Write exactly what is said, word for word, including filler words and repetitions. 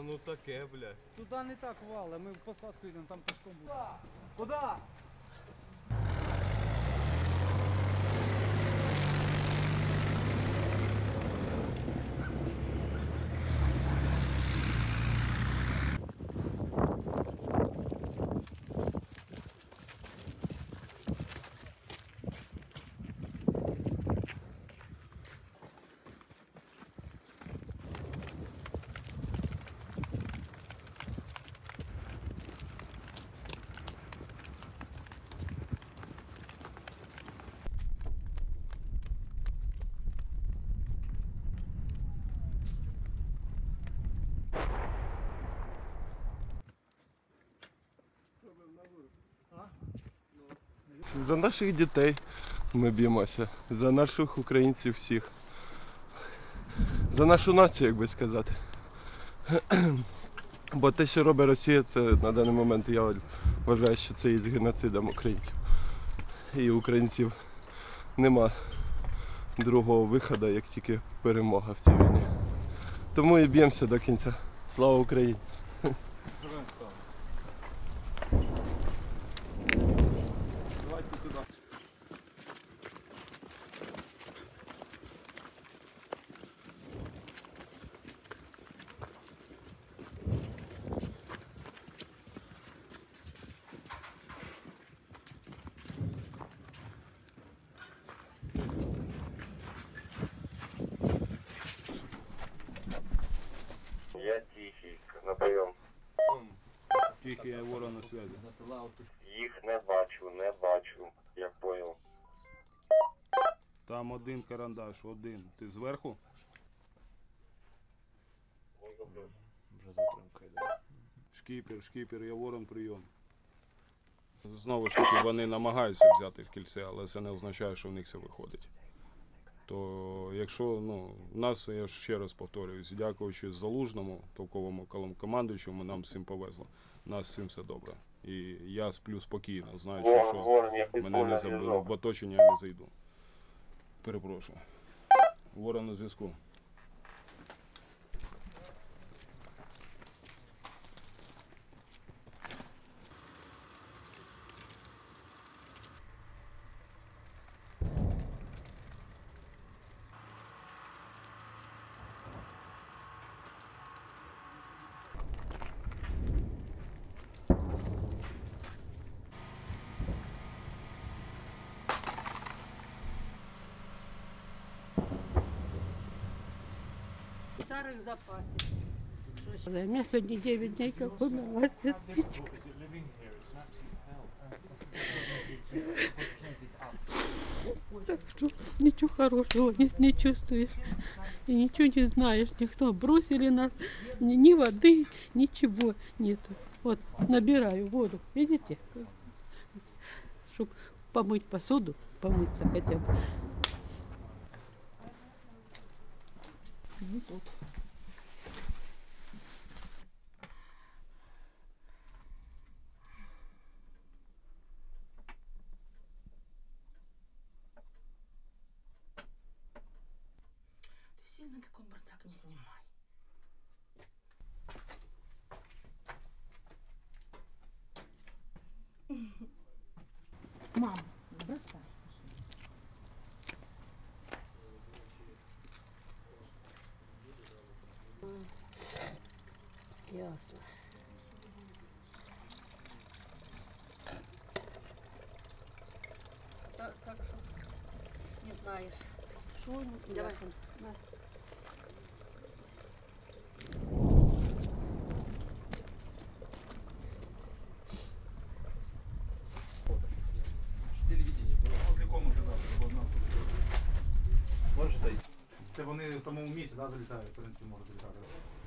ну таке, бля. Туди не так вали, ми в посадку йдемо, там пішком будемо. Куда? За наших дітей ми б'ємося, за наших українців всіх, за нашу націю, як би сказати. Бо те, що робить Росія, це на даний момент, я вважаю, що це є геноцидом українців. І українців нема другого виходу, як тільки перемога в цій війні. Тому і б'ємося до кінця. Слава Україні! Я Тихий, на прийом. Тихий, я Ворон на связі. Їх не бачу, не бачу, я понял. Там один карандаш, один. Ти зверху? Вже затримка йде. Шкіпер, шкіпер, я Ворон, прийом. Знову ж таки, вони намагаються взяти в кільце, але це не означає, що в них все виходить. То якщо, ну, нас, я ще раз повторююсь, дякуючи Залужному, толковому командуючому, нам з цим повезло. Нас з цим все добре. І я сплю спокійно, знаючи, Ворон, що Ворон, я мене не підпольно забили зв'язок. в оточення, я не зайду. Перепрошую. Ворон на зв'язку. Старых запасов. У меня сегодня девять дней, как умерла сестричка. Так что ничего хорошего не, не чувствуешь. И ничего не знаешь. Никто бросили нас. Ни, ни воды, ничего нету. Вот, набираю воду. Видите? Чтобы помыть посуду, помыться хотя бы. Ну, тут. Ты сильно такой бардак не снимай. Мам, бросай. Ясно. Так, как что? Не знаешь. Что? Давай. На. Телевидение було. Возле кому вже дав, одна служба. Можеш дати? Це вони в самому місці, да, залітають, в принципі, можуть залітати.